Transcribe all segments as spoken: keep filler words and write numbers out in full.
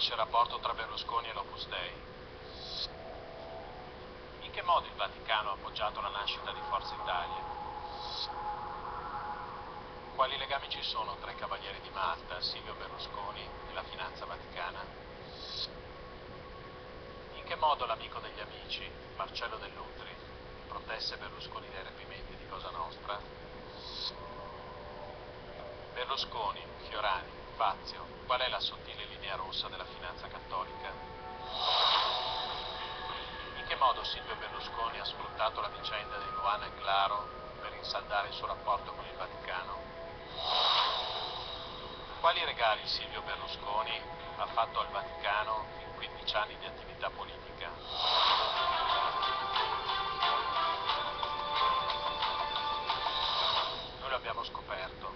nasce il rapporto tra Berlusconi e l'Opus Dei? In che modo il Vaticano ha appoggiato la nascita di Forza Italia? Quali legami ci sono tra i Cavalieri di Malta, Silvio Berlusconi e la finanza vaticana? In che modo l'amico degli amici, Marcello Dell'Utri, protesse Berlusconi dai rapimenti di Cosa Nostra? Berlusconi, Fiorani, Fazio, qual è la sottile linea rossa della finanza cattolica? In che modo Silvio Berlusconi ha sfruttato la vicenda di Luana e Claro per rinsaldare il suo rapporto con il Vaticano? Quali regali Silvio Berlusconi ha fatto al Vaticano in quindici anni di attività politica? Noi l'abbiamo scoperto.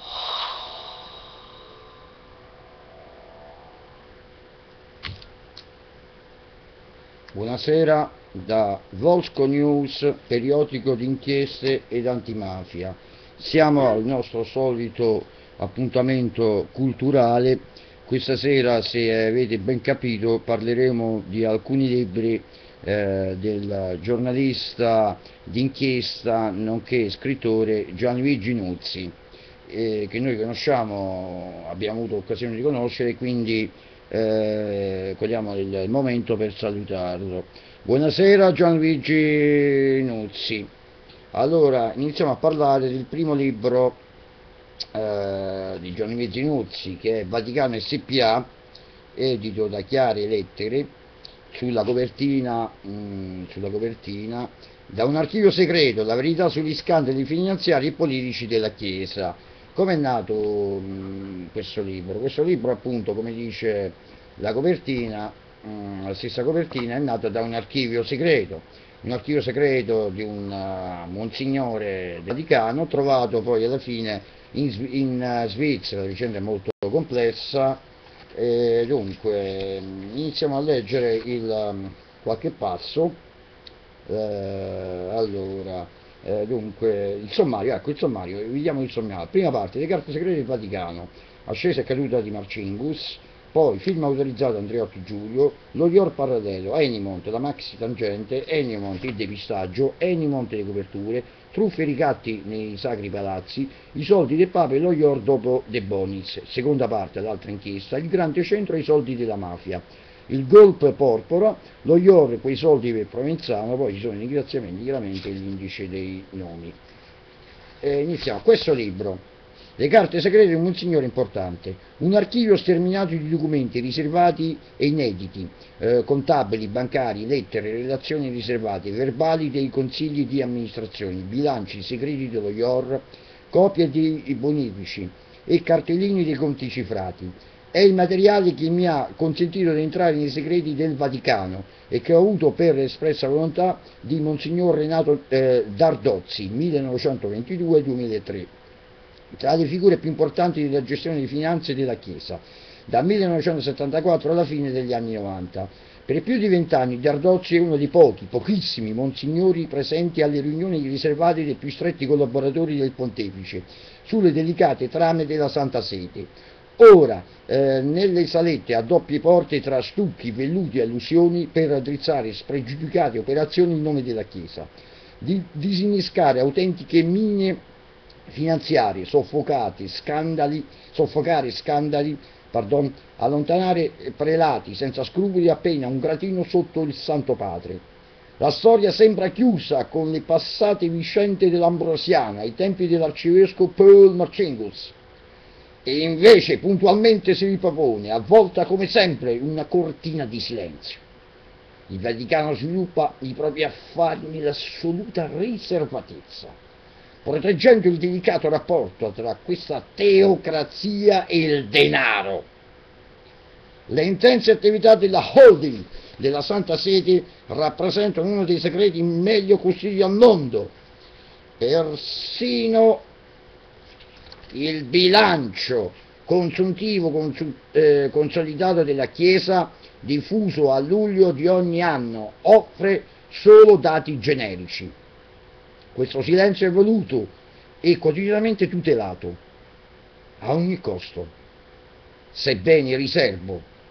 Buonasera da Volsco News, periodico di inchieste ed antimafia. Siamo al nostro solito appuntamento culturale. Questa sera, se avete ben capito, parleremo di alcuni libri eh, del giornalista d'inchiesta nonché scrittore Gianluigi Nuzzi, eh, che noi conosciamo, abbiamo avuto occasione di conoscere, quindi eh, cogliamo il, il momento per salutarlo. Buonasera Gianluigi Nuzzi. Allora, iniziamo a parlare del primo libro eh, di Gianluigi Nuzzi, che è Vaticano S P A, edito da Chiare Lettere. Sulla copertina, mh, sulla copertina, da un archivio segreto, la verità sugli scandali finanziari e politici della Chiesa. Come è nato mh, questo libro? Questo libro, appunto, come dice la copertina, mh, la stessa copertina, è nato da un archivio segreto, un archivio segreto di un uh, monsignore del Vaticano, trovato poi alla fine in, in uh, Svizzera. La vicenda è molto complessa. E dunque, iniziamo a leggere il, um, qualche passo. Eh, allora, eh, dunque, il sommario, ecco il sommario, vediamo il sommario. Prima parte, le carte segrete del Vaticano, ascesa e caduta di Marcingus, poi film autorizzato Andreotti Giulio, lo Ior parallelo, Enimont, la maxi tangente, Enimont il depistaggio, Enimont le coperture, truffe e ricatti nei sacri palazzi, i soldi del Papa e lo Ior dopo De Bonis. Seconda parte, l'altra inchiesta, il grande centro e i soldi della mafia. Il golpe porpora, lo Ior, quei soldi per Provenzano, poi ci sono i ringraziamenti, chiaramente l'indice dei nomi. E iniziamo. Questo libro, le carte segrete di un monsignore importante, un archivio sterminato di documenti riservati e inediti, eh, contabili, bancari, lettere, relazioni riservate, verbali dei consigli di amministrazione, bilanci segreti dello Ior, copie dei bonifici e cartellini dei conti cifrati. È il materiale che mi ha consentito di entrare nei segreti del Vaticano e che ho avuto per espressa volontà di Monsignor Renato eh, Dardozzi, millenovecentoventidue duemilatré, tra le figure più importanti della gestione di finanze della Chiesa, dal millenovecentosettantaquattro alla fine degli anni novanta. Per più di vent'anni Dardozzi è uno dei pochi, pochissimi monsignori presenti alle riunioni riservate dei più stretti collaboratori del Pontefice sulle delicate trame della Santa Sede. Ora, eh, nelle salette a doppie porte tra stucchi, velluti e allusioni per raddrizzare spregiudicate operazioni in nome della Chiesa, di disinnescare autentiche mine finanziarie, soffocate, scandali, soffocare scandali, pardon, allontanare prelati senza scrupoli appena un gratino sotto il Santo Padre. La storia sembra chiusa con le passate vicende dell'Ambrosiana ai tempi dell'arcivescovo Paul Marcinkus, e invece puntualmente si ripropone, avvolta come sempre in una cortina di silenzio. Il Vaticano sviluppa i propri affari nell'assoluta riservatezza, proteggendo il delicato rapporto tra questa teocrazia e il denaro. Le intense attività della holding della Santa Sede rappresentano uno dei segreti meglio custoditi al mondo. Persino il bilancio consuntivo consu- eh, consolidato della Chiesa, diffuso a luglio di ogni anno, offre solo dati generici. Questo silenzio è voluto e quotidianamente tutelato, a ogni costo, sebbene riservo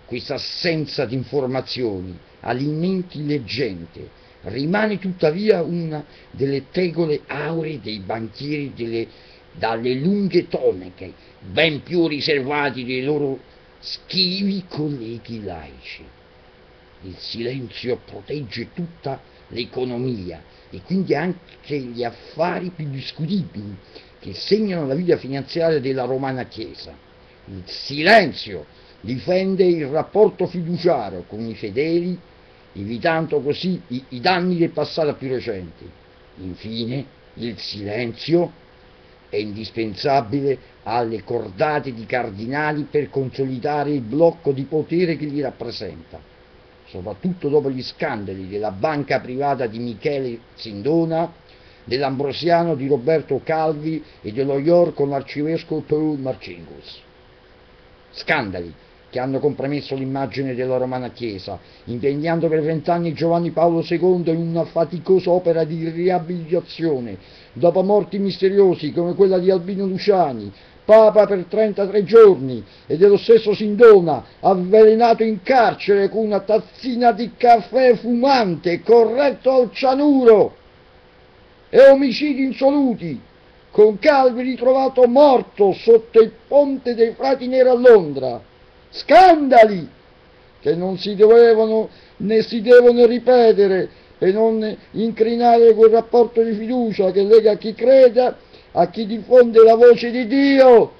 questa assenza di informazioni, alimenti le gente, rimane tuttavia una delle tegole auree dei banchieri delle, dalle lunghe tonache, ben più riservati dei loro schivi colleghi laici. Il silenzio protegge tutta l'economia e quindi anche gli affari più discutibili che segnano la vita finanziaria della romana Chiesa. Il silenzio difende il rapporto fiduciario con i fedeli, evitando così i, i danni del passato più recenti. Infine, il silenzio è indispensabile alle cordate di cardinali per consolidare il blocco di potere che li rappresenta, soprattutto dopo gli scandali della banca privata di Michele Sindona, dell'Ambrosiano di Roberto Calvi e dello York con l'arcivescovo Paul Marcinkus. Scandali che hanno compromesso l'immagine della romana Chiesa, impegnando per vent'anni Giovanni Paolo secondo in una faticosa opera di riabilitazione, dopo morti misteriosi come quella di Albino Luciani, Papa per trentatré giorni, e dello stesso Sindona, avvelenato in carcere con una tazzina di caffè fumante corretto al cianuro, e omicidi insoluti, con Calvi ritrovato morto sotto il ponte dei Frati Neri a Londra. Scandali che non si dovevano né si devono ripetere per non incrinare quel rapporto di fiducia che lega chi creda a chi diffonde la voce di Dio.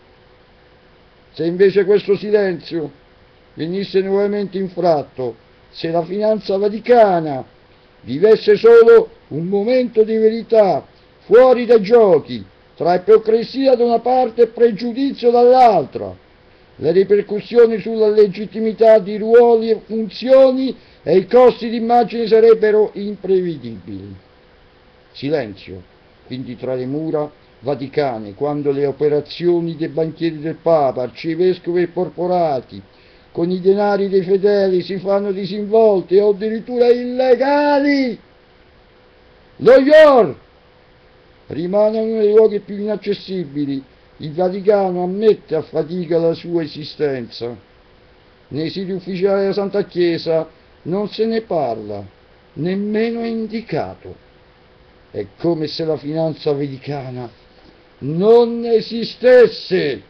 Se invece questo silenzio venisse nuovamente infratto, se la finanza vaticana vivesse solo un momento di verità fuori dai giochi, tra ipocrisia da una parte e pregiudizio dall'altra, le ripercussioni sulla legittimità di ruoli e funzioni e i costi d'immagine sarebbero imprevedibili. Silenzio, quindi, tra le mura vaticane, quando le operazioni dei banchieri del Papa, arcivescovi e porporati, con i denari dei fedeli si fanno disinvolti o addirittura illegali. Lo York rimane uno dei luoghi più inaccessibili. Il Vaticano ammette a fatica la sua esistenza. Nei siti ufficiali della Santa Chiesa non se ne parla, nemmeno è indicato. È come se la finanza vaticana non esistesse.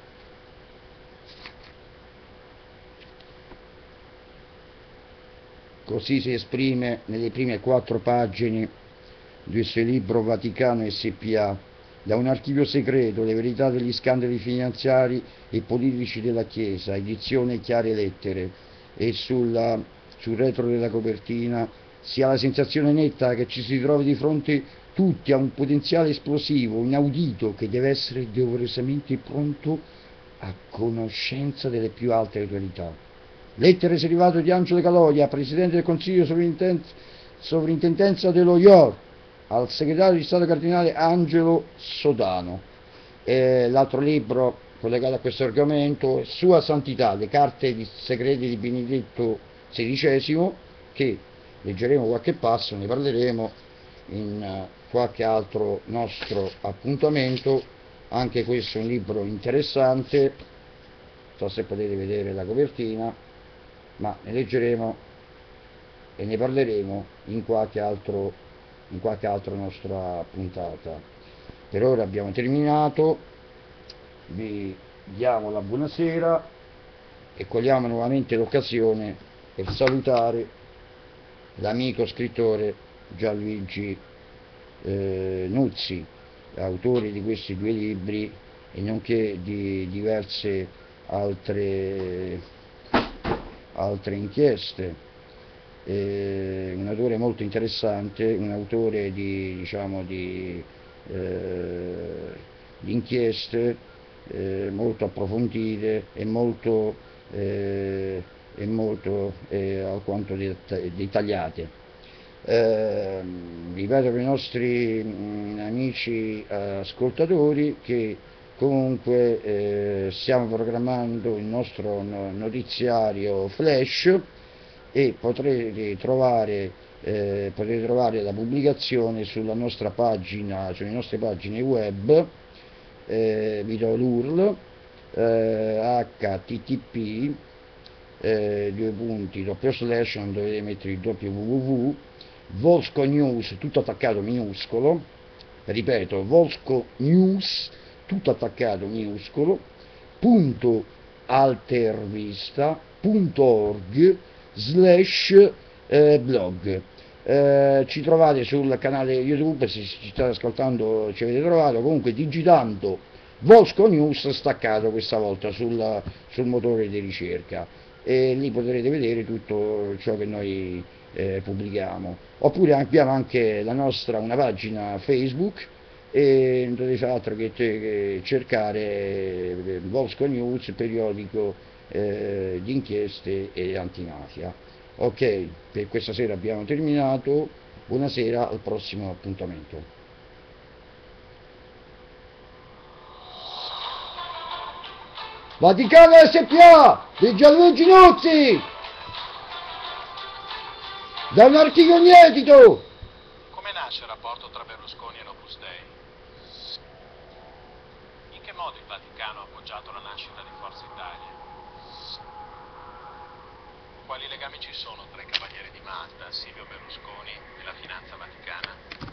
Così si esprime nelle prime quattro pagine del suo libro Vaticano S P A, da un archivio segreto, le verità degli scandali finanziari e politici della Chiesa, edizione Chiare Lettere, e sulla, sul retro della copertina si ha la sensazione netta che ci si trovi di fronte tutti a un potenziale esplosivo, inaudito, che deve essere doverosamente pronto a conoscenza delle più alte autorità. Lettere derivate di Angelo Caloia, Presidente del Consiglio Sovrintendenza dello York, al segretario di Stato Cardinale Angelo Sodano. Eh, l'altro libro collegato a questo argomento è Sua Santità, le carte di segrete di Benedetto sedicesimo, che leggeremo qualche passo, ne parleremo in uh, qualche altro nostro appuntamento. Anche questo è un libro interessante, non so se potete vedere la copertina, ma ne leggeremo e ne parleremo in qualche altro in qualche altra nostra puntata. Per ora abbiamo terminato, vi diamo la buonasera e cogliamo nuovamente l'occasione per salutare l'amico scrittore Gianluigi eh, Nuzzi, autore di questi due libri e nonché di diverse altre, altre inchieste. Eh, un autore molto interessante, un autore di, diciamo, di, eh, di inchieste eh, molto approfondite e molto, eh, e molto eh, alquanto dettagliate. Eh, ripeto per i nostri mh, amici ascoltatori che comunque eh, stiamo programmando il nostro notiziario flash, e potrete trovare, eh, potrete trovare la pubblicazione sulla nostra pagina, sulle nostre pagine web. Eh, vi do l'U R L, eh, H T T P eh, due punti, doppio slash, non dovete mettere il doppio www, Volsco News, tutto attaccato minuscolo, ripeto, Volsco News, tutto attaccato minuscolo, punto altervista punto org slash eh, blog. Eh, ci trovate sul canale YouTube, se ci state ascoltando ci avete trovato, comunque digitando Volsco News staccato questa volta sul, sul motore di ricerca, e lì potrete vedere tutto ciò che noi eh, pubblichiamo. Oppure abbiamo anche la nostra, una pagina Facebook, e non dovete fare altro che, che cercare eh, Volsco News, periodico eh, di inchieste e antimafia. Ok, per questa sera abbiamo terminato, buonasera, al prossimo appuntamento. Vaticano S P A di Gianluigi Nuzzi, da un articolo inedito. Come nasce il rapporto tra Berlusconi e l'Opus Dei? In che modo il Vaticano ha appoggiato la nascita di Forza Italia? Quali legami ci sono tra i Cavalieri di Malta, Silvio Berlusconi e la finanza vaticana?